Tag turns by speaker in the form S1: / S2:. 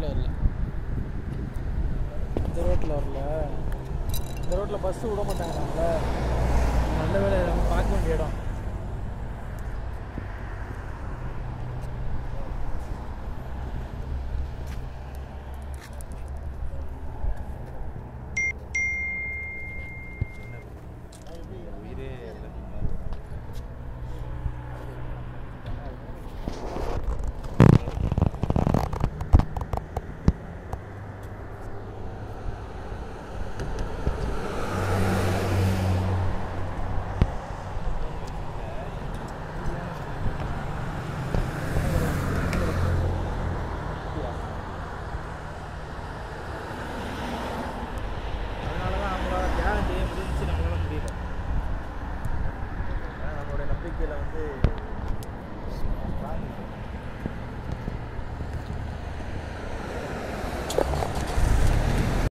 S1: ரோட்டில் வரல, இந்த ரோட்டில் வரல. இந்த ரோட்டில் பஸ்ஸு விட மாட்டாங்க நம்மள. நல்ல வேலை நம்ம பார்க்க வேண்டிய இடம். நம்மளுடைய நம்பிக்கையில் வந்து